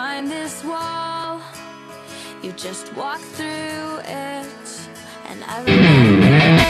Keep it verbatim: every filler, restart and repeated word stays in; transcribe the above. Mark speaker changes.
Speaker 1: Find this wall, you just walk through it, and I remember